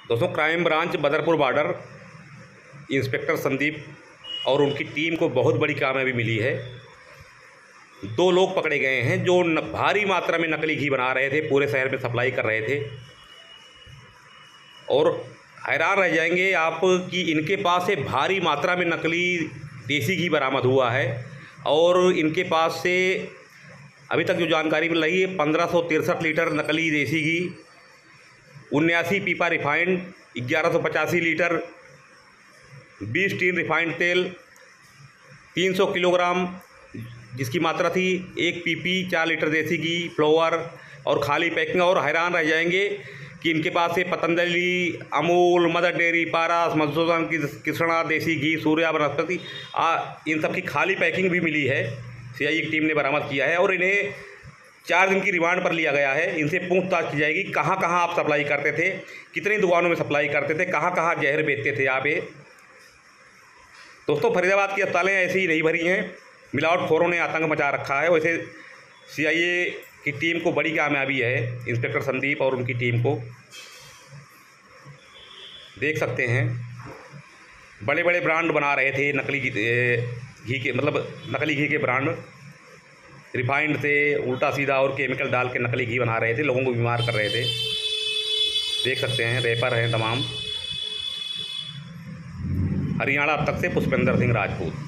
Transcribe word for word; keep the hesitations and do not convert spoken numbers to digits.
दोस्तों, crime branch Badarpur border inspector Sandeep और उनकी टीम को बहुत बड़ी कामयाबी मिली है। दो लोग पकड़े गए हैं जो न, भारी मात्रा में नकली घी बना रहे थे, पूरे शहर में सप्लाई कर रहे थे। और हैरान रह जाएंगे आप कि इनके पास से भारी मात्रा में नकली देसी घी बरामद हुआ है। और इनके पास से अभी तक जो जानकारी मिल रही है, पंद्रह सौ तिरसठ लीटर नकली देसी घी, उन्यासी पीपा रिफाइंड, ग्यारह सौ पचासी लीटर, बीस टीन रिफाइंड तेल, तीन सौ किलोग्राम जिसकी मात्रा थी, एक पीपी, चार लीटर देसी घी, फ्लोवर और खाली पैकिंग। और हैरान रह जाएंगे कि इनके पास से पतंजलि, अमूल, मदर डेयरी, पारस, मधुसूदन की कृष्णा देसी घी, सूर्या वनस्पति, इन सब की खाली पैकिंग भी मिली है। सीआईए की टीम ने बरामद किया है और इन्हें चार दिन की रिमांड पर लिया गया है। इनसे पूछताछ की जाएगी, कहाँ कहाँ आप सप्लाई करते थे, कितनी दुकानों में सप्लाई करते थे, कहाँ कहाँ जहर बेचते थे आप। ये दोस्तों, फरीदाबाद की अस्पतालें ऐसी ही नहीं भरी हैं, मिलावटखोरों ने आतंक मचा रखा है। वैसे सीआईए की टीम को बड़ी कामयाबी है, इंस्पेक्टर संदीप और उनकी टीम को। देख सकते हैं बड़े बड़े ब्रांड बना रहे थे नकली घी के, मतलब नकली घी के ब्रांड, रिफाइंड से उल्टा सीधा और केमिकल डाल के नकली घी बना रहे थे, लोगों को बीमार कर रहे थे। देख सकते हैं रैपर हैं तमाम। हरियाणा अब तक से पुष्पेंद्र सिंह राजपूत।